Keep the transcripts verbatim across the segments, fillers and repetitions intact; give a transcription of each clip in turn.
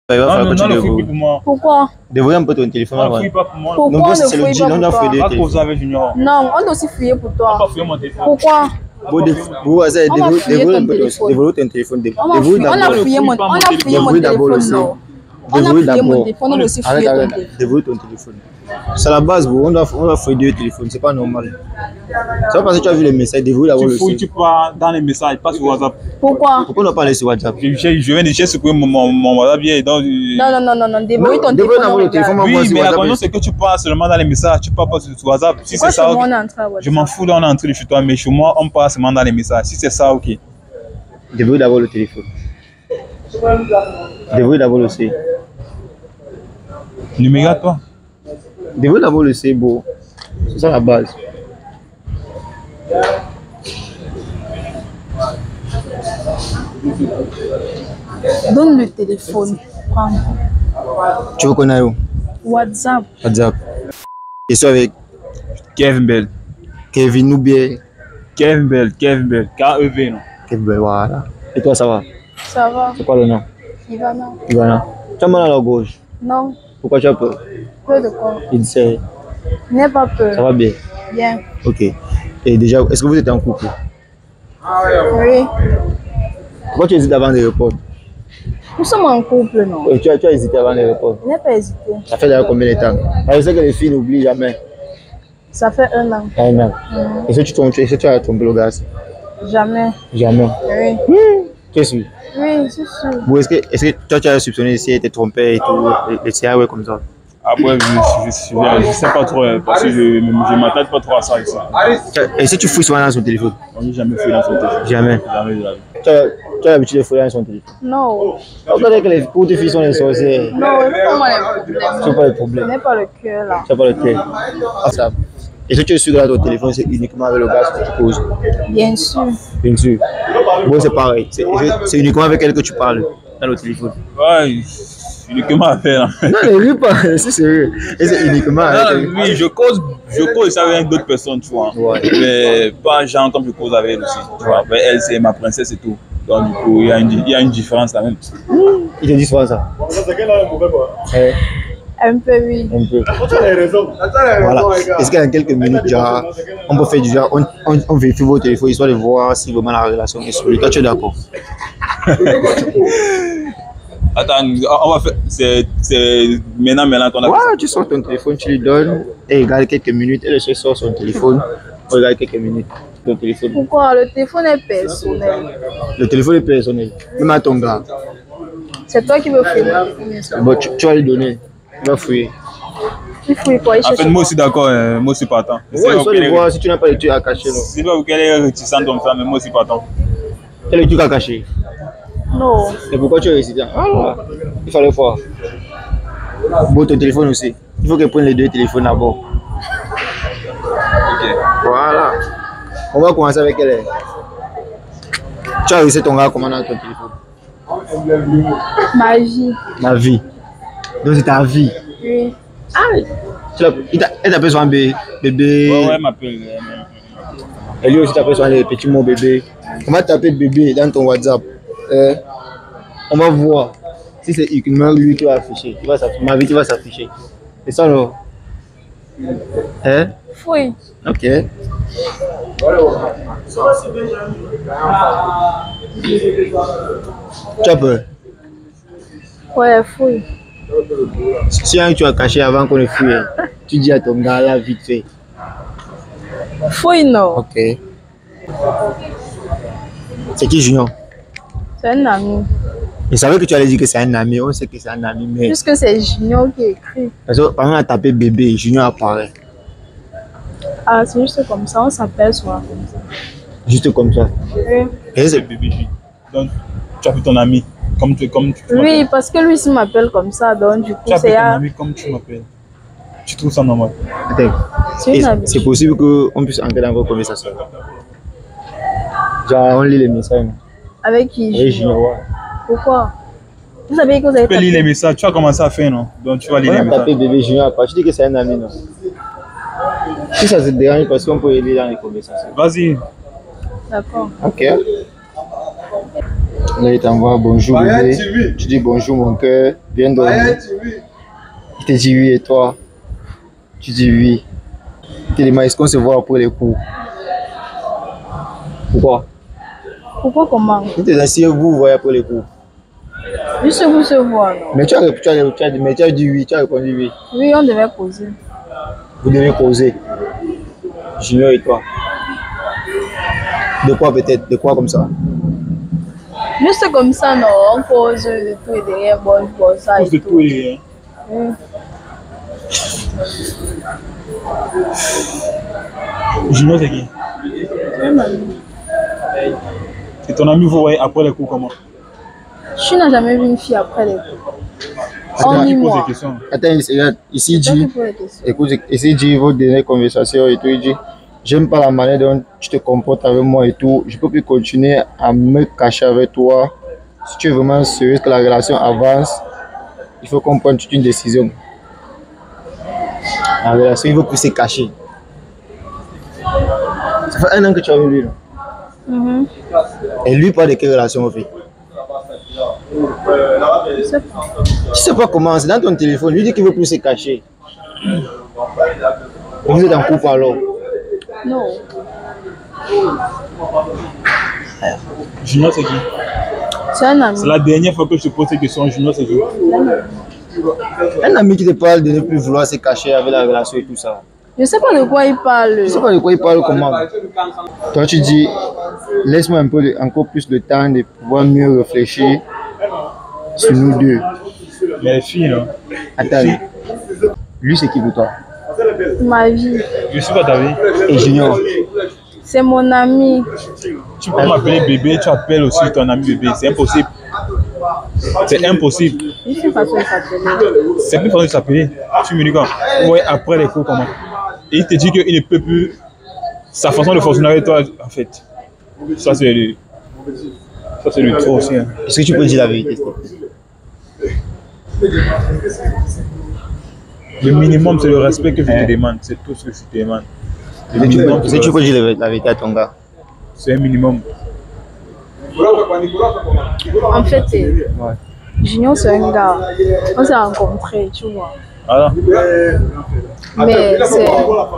Il va falloir que tu ne fouille plus pour moi. Pourquoi? Débrouille un peu ton téléphone. On ne fouille pas pour moi. Pourquoi on ne fouille pas pour toi? On doit fouiller Pas causer avec Junior. Non, on doit aussi fouiller pour toi. On va fouiller mon téléphone. Pourquoi? Vous débrouillez un peu ton téléphone. On a fouillé mon téléphone. On a fouillé mon téléphone, on a aussi fouillé ton téléphone. Débrouille ton téléphone. C'est la base, on doit, on doit fouiller deux téléphones, c'est pas normal. C'est pas parce que tu as vu les messages, débrouille d'abord le Tu fouilles, tu pars dans les messages, pas sur WhatsApp. Pourquoi? Pourquoi on n'a pas laissé sur WhatsApp? Je, je, je viens de chercher mon, mon, mon WhatsApp hier. Donc, non, non, non, non, non, débrouille ton débrouille téléphone. le téléphone. Oui, mais la condition c'est que tu parles seulement dans les messages, tu parles pas sur WhatsApp. Si c'est ça, okay. Je m'en fous, là on est entré chez toi, mais chez moi on parle seulement dans les messages. Si c'est ça, ok. Débrouille d'abord le téléphone. Débrouille d'abord le C. Numéro toi. Débrouille d'abord le C, beau. C'est ça la base. Donne le téléphone. Prends. Tu veux qu'on aille où? WhatsApp. WhatsApp. Et ça avec Kevin Bell. Kevin ou bien Kevin Bell, Kevin Bell, K E V non. Kevin Bell, voilà. Et toi, ça va? Ça va. C'est quoi le nom? Ivana. Ivana. Tu as mal à la gauche? Non. Pourquoi tu as peur? Peur de quoi? Il sait. N'aie pas peur. Ça va bien? Bien. Ok. Et déjà, est-ce que vous êtes en couple? Oui. Pourquoi tu hésites avant les reports? Nous sommes en couple, non? Oui, tu as, tu as hésité avant les reports. Je n'ai pas hésité. Ça fait d'ailleurs combien de temps? Je sais que les filles n'oublient jamais. Ça fait un an. Un an. Mmh. Est-ce que tu, trompes, est-ce que tu as trompé le gars? Jamais. Jamais. Oui. Mmh. Tu es sûr? Oui, c'est sûr. Bon, est-ce que, est-ce que toi tu as soupçonné si elle était trompée et tout, et c'est ouais comme ça? Après, je ne sais pas trop, parce que je ne m'attaque pas trop à ça. Et si tu fouilles souvent dans son téléphone? On n'a jamais fouillé dans son téléphone. Jamais. Jamais, jamais. Tu as, tu as l'habitude de fouiller dans son téléphone? Non. Regardez que les cours de filles sont les sorcières. Non, ce n'est pas moi les problèmes. Ce n'est pas le problème. Ce n'est pas le cœur là. Ce n'est pas le cœur. Ah, ça. Et si tu es sûr que dans ton téléphone, c'est uniquement avec le gars que tu poses? Bien sûr. Bien sûr. Bon, c'est pareil. C'est uniquement avec elle que tu parles dans le téléphone? Ouais, uniquement avec elle. Non, ne ris pas, c'est sérieux. Et c'est uniquement avec elle. Oui, je cause, je cause avec d'autres personnes, tu vois. Ouais. Mais pas genre comme je cause avec elle aussi. Tu vois. Mais elle, c'est ma princesse et tout. Donc, du coup, il y a une, il y a une différence quand même. Il te dit souvent ça? Eh. Un peu, oui. Un peu. Voilà. Est-ce qu'en quelques minutes, genre, on peut faire du genre, on, on, on vérifie vos téléphones histoire de voir si vraiment la relation est solide? Toi, tu es d'accord? Attends, on va faire. C'est maintenant, maintenant qu'on a. Ouais, tu sors ton téléphone, tu lui donnes, et il regarde quelques minutes, et le chef sort son téléphone, on regarde quelques minutes. Ton téléphone. Pourquoi? Le téléphone est personnel. Le téléphone est personnel, même à ton gars. C'est toi qui veux fouiller. Bon, tu, tu vas lui donner, il va fouiller. Il fouille quoi? En fait, moi aussi d'accord, hein. Moi aussi partant. Ouais, il faut le voir si tu n'as pas de trucs à cacher. C'est pas qu'elle est réticente comme ça, mais moi aussi partant. Quel est le truc à cacher? Non. Et pourquoi tu es résident? Ah, il fallait voir. Bon, ton téléphone aussi. Il faut qu'elle prenne les deux téléphones d'abord. Ok. Voilà. On va commencer avec elle. Tu as réussi ton gars comment dans ton téléphone? Ma vie. Ma vie. Donc c'est ta vie. Oui. Ah, elle t'appelle souvent bébé. bébé. Ouais, ouais, elle m'appelle. Et lui aussi t'appelle souvent les petits mots bébé. On va taper bébé dans ton WhatsApp. Euh, on va voir si c'est uniquement lui qui va afficher. Qui va s'afficher. Ma vie qui va s'afficher. C'est ça non? Hein? Oui. Ok. Tu as peur? Ouais, fouille. Si un tu as caché avant qu'on le fouille, tu dis à ton gars là vite fait. Fouille non. Ok. C'est qui Junior? C'est un ami. Je savais que tu allais dire que c'est un ami, on sait que c'est un ami, mais... Puisque c'est Junior qui écrit. Parce que par exemple, on a tapé bébé, Junior apparaît. Ah, c'est juste comme ça, on s'appelle souvent comme ça. Juste comme ça? Oui. Et c'est bébé. Donc, tu as pris ton ami comme tu, comme tu oui, parce que lui aussi m'appelle comme ça, donc du coup, c'est... Tu as pris ton ami comme tu m'appelles. Tu trouves ça normal? C'est possible qu'on puisse entrer dans vos conversations. Genre, on lit les messages. Avec qui? Avec Junior. Pourquoi? Vous savez que vous avez Tu peux lire les messages, tu as commencé à faire, non? Donc tu vas lire les messages. On a tapé bébé Junior, tu dis que c'est un ami, non? Si ça te dérange, parce qu'on peut lire dans les conversations. Vas-y. D'accord. Ok. Là, il t'envoie bonjour bébé. Tu dis bonjour mon cœur. Bien dormi. Il te dit oui et toi, tu dis oui. Il te demande est-ce qu'on se voit après les cours. Pourquoi? Pourquoi comment? Il te dit si vous vous voyez après les cours. Juste vous se voir. Mais tu as, tu, as, tu, as, mais tu as dit oui, tu as répondu oui. Oui, on devait poser. Vous devez poser. Junior et toi. De quoi peut-être? De quoi comme ça? Juste comme ça, non, on pose de tout et de rien, bon, bon, ça et de tout. tout et de rien. Oui. Junior, c'est qui? Et ton ami, vous voyez après les cours comment? Je n'ai jamais vu une fille après les cours. Attends, En Qui pose mois. des questions? Attends, regarde, ici C'est toi dit, qui poses les questions. écoute, ici dit vos dernières conversations et tout, il dit, j'aime pas la manière dont tu te comportes avec moi et tout, je peux plus continuer à me cacher avec toi. Si tu es vraiment sérieux que la relation avance, il faut qu'on prenne toute une décision. La relation, il ne faut plus se cacher. Ça fait un an que tu es avec lui, là. Mhm. Et lui, pas de quelle relation on fait? Je sais pas. Tu sais pas comment, c'est dans ton téléphone, lui dit qu'il veut plus se cacher. Vous êtes en couple alors? Non. Junior, c'est qui? C'est un ami. C'est la dernière fois que je te pose ces questions. Junior, c'est qui? Un ami qui te parle de ne plus vouloir se cacher avec la relation et tout ça. Je ne sais pas de quoi il parle. Je sais pas de quoi il parle comment. Toi tu dis, laisse-moi un peu de, encore plus de temps de pouvoir mieux réfléchir sur nous deux. Mais les filles, non? Attends, lui c'est qui pour toi? Ma vie. Je suis pas ta vie. Et Junior? C'est mon ami. Tu peux m'appeler bébé, tu appelles aussi ton ami bébé. C'est impossible. C'est impossible. Je sais pas ce qu'il s'appelle. C'est plus facile de s'appeler. Tu me dis quoi? Ouais, après les cours, comment? Et il te dit qu'il ne peut plus. Sa façon de fonctionner avec toi, en fait. Ça, c'est le. Ça, c'est le trop aussi. Hein. Est-ce que tu peux dire la vérité? Le minimum, c'est le respect que je te demande. C'est tout ce que je te demande. Le Est-ce que tu minimum, peux, c'est est-ce que le tu peux respect. dire la vérité à ton gars? C'est un minimum. En fait, c'est- Ouais. Junior, c'est un gars. On s'est rencontrés, tu vois. Voilà. Mais c'est.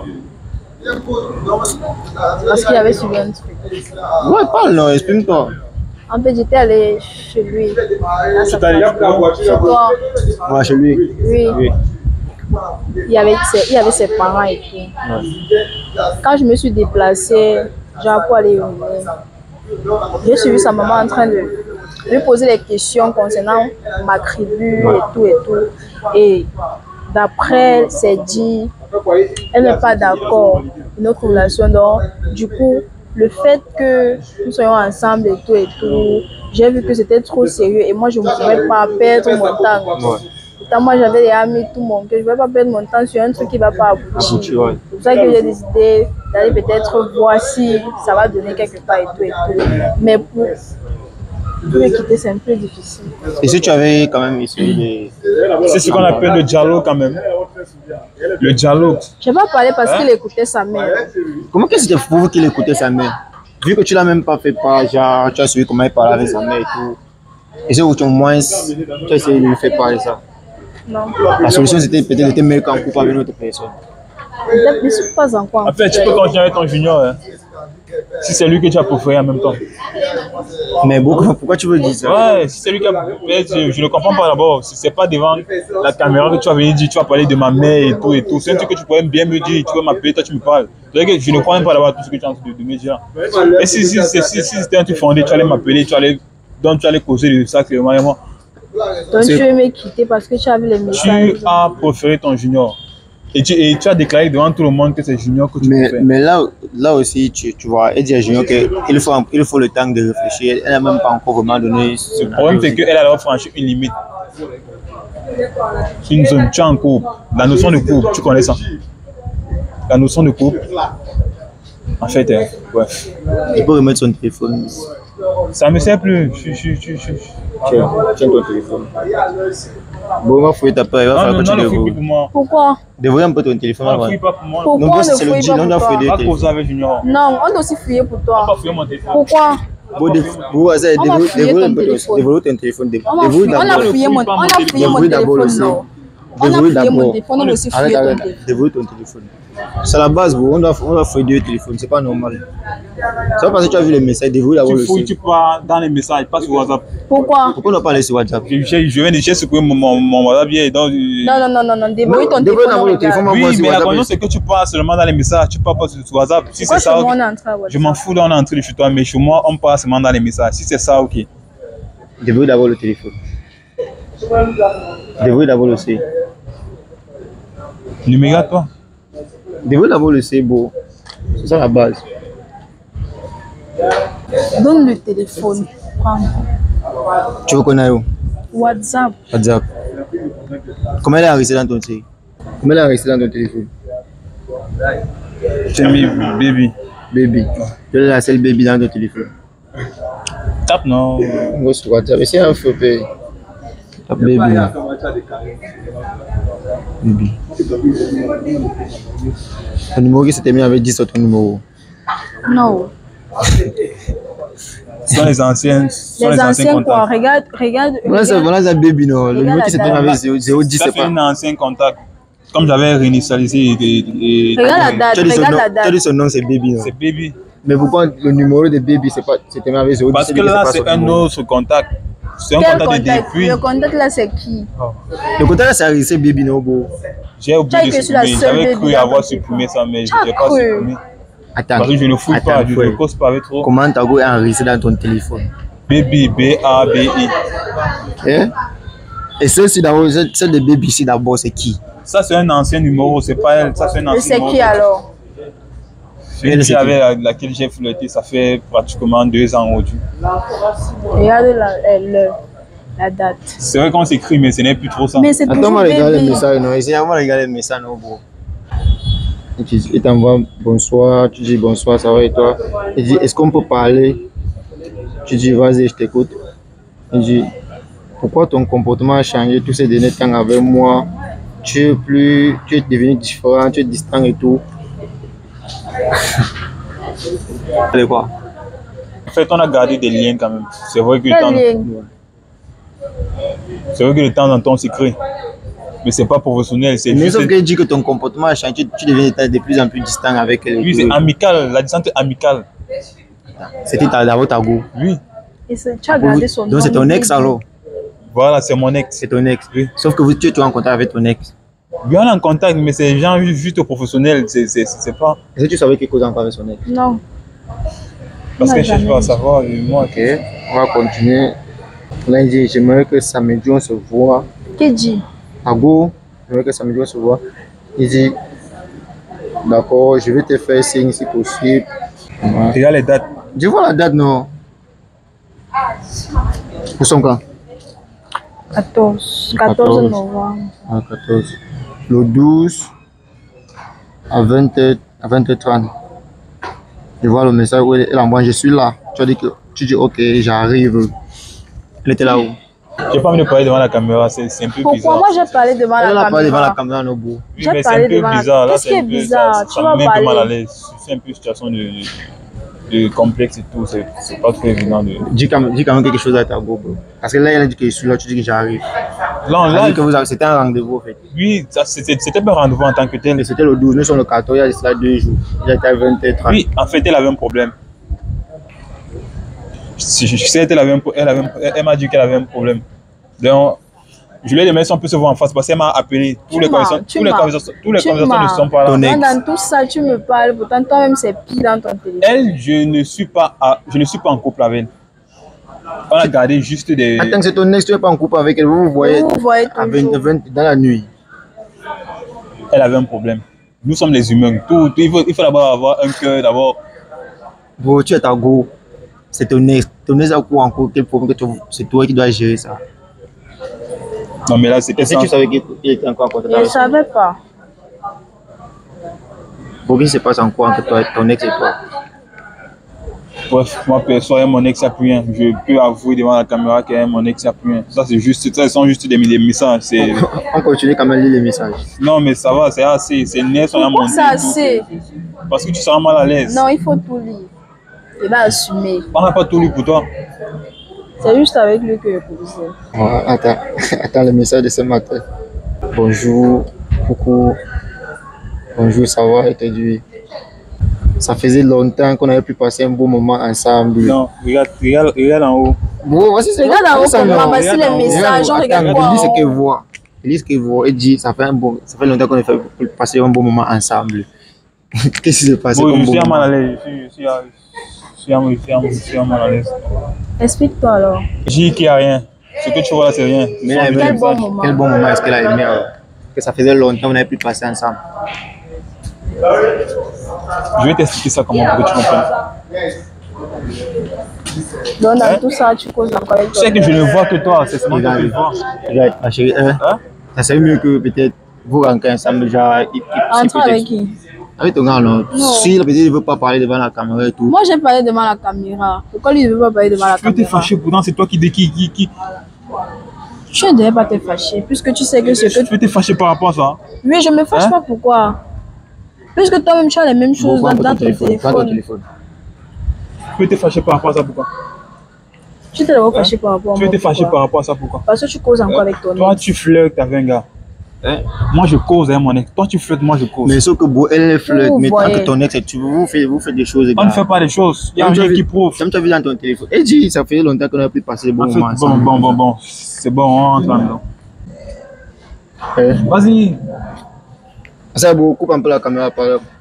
Parce qu'il avait suivi un truc. Ouais, parle, non, exprime-toi. En fait, j'étais allée chez lui. À sa Tu t'allais famille. Chez toi. Ouais, chez lui. Oui. Oui. Il y avait ses, il y avait ses parents et tout. Quand je me suis déplacée, genre pour aller au Bénin, j'ai suivi sa maman en train de lui poser des questions concernant ma tribu et tout et tout. Et d'après, elle s'est dit, elle n'est pas d'accord de notre relation. Donc, du coup, le fait que nous soyons ensemble et tout et tout, j'ai vu que c'était trop sérieux et moi, je ne pouvais pas perdre mon temps. Ouais. Pourtant, moi, j'avais des amis, tout mon cœur. Je ne vais pas perdre mon temps sur un truc qui ne va pas aboutir. Aboutir, ouais. C'est pour ça que j'ai décidé d'aller peut-être voir si ça va donner quelque part et tout et tout. Mais pour, pour me quitter, c'est un peu difficile. Et si tu avais quand même essayé de... C'est ce qu'on appelle le dialogue quand même. Le dialogue. Je n'ai pas parlé parce qu'il écoutait sa mère. Comment qu'est-ce que c'était pour vous qu'il écoutait sa mère? Vu que tu l'as même pas fait pas, genre, tu as suivi comment il parlait avec sa mère et tout. Et c'est où tu au moins, tu as essayé de lui faire parler ça. Non. La solution c'était peut-être de te mettre en couple avec une autre personne. Je ne suis pas encore. En fait, tu peux continuer avec ton junior. Hein. Si c'est lui que tu as préféré en même temps. Mais beaucoup, pourquoi tu veux dire ça? Ouais, si c'est lui qui a. Je, je ne comprends pas d'abord. Si c'est pas devant la caméra que tu vas venir dire, tu vas parler de ma mère et tout et tout. C'est un truc que tu pourrais bien me dire. Tu vas m'appeler, toi tu me parles. Que je ne crois même pas d'avoir tout ce que tu es en train de, de me dire. Et si, si, si, si, si c'était un truc fondé, tu allais m'appeler, tu allais, donc tu allais causer de ça clairement et moi. Donc tu veux me quitter parce que tu as vu les messages. Tu as préféré ton junior. Et tu, et tu as déclaré devant tout le monde que c'est junior que tu Mais, préfères. mais là, là aussi, tu, tu vois, elle dit à Junior qu'il faut, il faut le temps de réfléchir. Elle n'a même pas encore vraiment donné. Le problème, c'est qu'elle a alors franchi une limite. Une zone, tu es en couple. La notion de couple, tu connais ça. La notion de couple, en fait, hein, bref. Il peut remettre son téléphone. Ça ne me sert plus. Je, je, je, je, je... Tiens, tiens ton téléphone. Bon, on va fouiller ta peur. Il va Non, falloir non, que tu non, ne le fouille plus vois. pour moi. Pourquoi? Dévoile un peu ton téléphone. Non, ne avant. fouille pas pour moi. Pourquoi Non, on c'est ne le fouille deal, pas on doit pour fouiller toi? des Pas causer avec junior. Non, on doit aussi fouiller pour On va toi. pas fouiller mon téléphone. Pourquoi? Vous, dé- vous, ça, On va déverrouillez- fouiller déverrouillez ton un peu ton- téléphone. déverrouillez ton téléphone. dé- On a déverrouillez fouillé, on a d'abord. fouillé mon, on a fouillé mon Déverrouille d'abord le téléphone, non. On a Déverrouille fouillé mon d'abord. téléphone, on a aussi Arrête, fouillé ton arrête, téléphone. déverrouille ton téléphone. C'est la base, bro. On doit, on doit fouiller deux téléphones, c'est pas normal. C'est pas parce que tu as vu les messages, déverrouille d'abord Tu le fouilles, site. tu pars dans les messages, pas sur WhatsApp. Pourquoi? Pourquoi on n'a pas laissé WhatsApp? Je, je, je viens de chercher mon, mon, mon WhatsApp hier. Donc, euh, Non, non, non, non, non, déverrouille ton Déverrouille téléphone. d'abord on le téléphone, regarde. moi, moi, oui, sur mais la WhatsApp. condition, c'est que tu parles seulement dans les messages, tu parles pas sur, sur WhatsApp. Si Pourquoi c'est ça, chez moi, ok. on est entré à WhatsApp? Je m'en fous d'en entrer chez toi, mais chez moi, on parle seulement dans les messages. Si c'est ça, ok. Déverrouille d'abord le téléphone. Déverrouille d'abord le C. Ne me regarde pas. Déverrouille d'abord le C, bro. C'est ça la base. Donne le téléphone. Prends. Tu veux qu'on aille où? WhatsApp. WhatsApp. Comment elle est resté dans ton C? Comment elle est resté dans ton téléphone? J'ai mis baby. Baby. Tu es la seule baby dans ton téléphone. Tape, non. On va sur WhatsApp. C'est un faux pay. Tape baby. là. Baby. Ton numéro qui s'était mis avec dix sur ton numéro. Non. Ce sont les anciens, ce sont Les les anciens anciens quoi? contacts. Regarde, regarde. Voilà, c'est regarde. voilà, c'est baby, non. Le Regarde numéro la qui s'était mis date. avec zéro dix, Ça, c'est c'est pas. un ancien contact. Comme j'avais réinitialisé et, et, et- Regarde la date, Tu as dit son regarde nom- la tu as date. dit son nom, c'est baby, non. c'est baby. Mais pourquoi le numéro de baby, c'est pas, c'était mis avec zéro dix? Parce que là, c'est un autre contact. C'est un Quel contact de contact? depuis. Le contact là, c'est qui? Le contact là, c'est arrêté baby, non, bro. J'ai Tu as oublié de été sur la supprimer. seule J'avais baby cru dans avoir ton supprimé ça, mais je Tu as n'ai pas cru? supprimé. Attends. Parce que je ne fouille pas, Attends, je frère. ne cause pas avec trop. Comment ta go est enregistré dans ton téléphone? Baby, B A B I. Hein? Et celle-ci d'abord, celle celle de baby ici d'abord, c'est qui? Ça, c'est un ancien numéro, c'est pas elle. Ça, c'est un Et ancien c'est numéro. qui alors? C'est une fille avec la- laquelle j'ai flirté, ça fait pratiquement deux ans aujourd'hui. Regarde la, elle, le- la date. C'est vrai qu'on s'écrit, mais ce n'est plus trop ça. Mais c'est Attends, toujours moi, regarde les bébé. messages, non. Ici, on va regarder les messages, non, bro. Et tu- Il t'envoie bonsoir, tu dis bonsoir, ça va et toi? Il dit, est-ce qu'on peut parler? Tu dis, vas-y, je t'écoute. Il dit, pourquoi ton comportement a changé tous ces derniers temps avec moi? Tu es plus, tu es devenu différent, tu es distant et tout. Allez, quoi? En fait, on a gardé des liens quand même. C'est vrai que de Quel temps, lien? c'est vrai que de temps en temps, on s'écrit. Mais c'est pas professionnel, c'est Mais juste. sauf qu'il dit que ton comportement a changé, tu, tu deviens de plus en plus distant avec elle. Oui, c'est amical, la distance est amicale. C'était ta- d'abord ta go. Oui, Et c'est- tu as gardé son nom. Donc c'est ton ex bébé. alors? voilà, c'est mon ex. C'est ton ex. Oui. Sauf que vous, tu es en contact avec ton ex. Oui, on est en contact, mais c'est genre juste professionnel. C'est c'est- c'est pas. Est-ce que tu savais qu'il cause encore avec son ex? Non. Parce On a que je cherche jamais pas à dit. savoir, et moi. Ok, on va continuer. Là, il dit, j'aimerais que samedi on se voit. Qui dit? À go, j'aimerais que samedi on se voit. Il dit, d'accord, je vais te faire signe si possible. Ouais. Regarde les dates. Je vois la date, non? Nous sommes quand? quatorze. quatorze. quatorze novembre. Ah, quatorze. Le douze à vingt heures trente. Je vois le message où elle elle envoie, je suis là. Tu as dit que tu dis ok, j'arrive. Elle était là où? J'ai pas envie de parler devant la caméra, c'est c'est un peu Pourquoi bizarre. moi j'ai parlé devant Elle la n'a pas devant la caméra? caméra, non, beau. Oui, J'ai mais c'est parlé un peu devant la- bizarre. Là, Qu'est-ce c'est qui un est peu- bizarre? Ça, Tu ça vas me met un peu mal à parler. l'aise. C'est un peu une situation de, de complexe et tout. C'est c'est pas trop évident. De... Dis quand, même, dis quand même quelque chose à ta go, bro. Parce que là, elle a dit que je suis là, tu dis que j'arrive. Là, Elle a là dit que vous avez- c'était un rendez-vous, en fait. oui, ça, c'était c'était pas un rendez-vous en tant que tel. Et c'était le douze, nous sommes le quatorze, il y a cela deux jours. Il était à vingt heures trente. Oui, en fait, elle avait un problème. Je, je sais qu'elle avait un pro- elle avait un- elle- elle m'a dit qu'elle avait un problème. Donc, je lui ai demandé si on peut se voir en face parce qu'elle m'a appelé. Tous Tu les m'as- conversations, tu tous les m'as- conversations, tous les tu conversations ne m'as- sont pas là. Ton ex. Dans tout ça, tu me parles, pourtant toi-même c'est pire dans ton téléphone. Elle, je ne suis pas, à- je ne suis pas en couple avec elle. On a gardé juste des. Attends, c'est ton ex, tu n'es pas en couple avec elle, vous vous voyez Vous vous voyez à toujours. vingt, vingt dans la nuit. Elle avait un problème. Nous sommes les humains. Tout, tout- il faut, il faut d'abord avoir un cœur, d'abord. Bro, tu es ta go. C'est ton ex. Ton ex a quoi encore? Quel problème que tu... C'est toi qui dois gérer ça. Non, mais là, c'était Est-ce que ça. tu savais qu'il qu'il était encore en contact Je ne avec toi? savais pas. Bon, qu'est-ce qui se passe encore entre toi, ton ex et toi? Bref, moi, perso, elle, mon ex, il n'y a plus rien. Je peux avouer devant la caméra qu'elle, mon ex, il n'y a plus rien. Ça, c'est juste, ça, ce sont juste des, des messages. C'est... On continue quand même à lire les messages. Non, mais ça va, c'est assez. C'est net, on a Pourquoi monté. c'est assez? Parce que tu seras mal à l'aise. Non, il faut tout lire. il va assumer. On n'a pas tout lu pour toi. C'est juste avec lui que je causais. Oh, attends, attends le message de ce matin. Bonjour, coucou. Bonjour, ça va? Et te dit. Ça faisait longtemps qu'on avait pu passer un beau moment ensemble. Non, regarde, regarde, regarde en haut. Bon, voici ce Regarde en haut ça, comment non. voici les messages. On regarde Attends, quoi il dit ce en qu'elle haut. voit. Il dit ce qu'elle voit. Et dit, ça fait un bon, ça fait longtemps qu'on a fait pour passer un bon moment ensemble. Qu'est-ce qui s'est passé Bon, comme je bon suis à moment? mal à l'aise. Je suis- je suis à- je suis à- je suis à- je suis à mal à l'aise. Explique-toi alors. J'ai dit qu'il n'y a rien. Ce que tu vois là, c'est rien. Ce Mais sont elle des aimait- Quel bon messages. moment. Quel bon moment est-ce qu'elle a aimé alors? Que ça faisait longtemps qu'on n'avait plus passé ensemble. Je vais t'expliquer ça comment pour que tu comprennes. Donc dans Hein? tout ça, tu causes encore avec Tu sais que je ne vois que toi, c'est seulement toi Regarde, qui vois. regarde, ma chérie, hein, Hein? ça serait mieux que peut-être vous rentrez ensemble, genre, il- il- si Entre avec peut-être- qui? avec ton gars, non. Non. Si peut-être il ne veut pas parler devant la caméra et tout. Moi, j'ai parlé devant la caméra. Pourquoi lui ne veut pas parler devant la Tu peux te caméra? fâcher, pourtant c'est toi qui qui qui qui. qui- Tu ne devais pas te fâcher, puisque tu sais que ce que Tu peux te fâcher par rapport à ça. oui, je me fâche Hein? pas pourquoi. Puisque toi-même, tu as les mêmes choses Prends dans, ton dans ton téléphone, prends ton téléphone. téléphone. Tu peux te fâcher par rapport à ça, pourquoi? Tu t'es d'abord fâché par rapport à Tu peux moi. te fâcher pourquoi? par rapport à ça, pourquoi? Parce que tu causes encore Hein? avec ton Toi, ex. tu flirtes avec un gars. Hein? Moi, je cause avec mon ex. Toi, tu flirtes, moi, je cause. Mais sauf que bon, elle est flirte, Vous mais tant voyez. que ton ex, tu, vous, faites, vous faites des choses. On ne fait pas des choses. Il y a Comme tu as rien vu- qui prouve. Comme tu as vu dans ton téléphone. Et dis, ça fait longtemps qu'on n'a plus passé des bons En fait, moments bon, ensemble. bon, bon, bon. C'est bon, on rentre là-dedans. Eh, Vas-y. ça, bon, coupe un peu la caméra par là.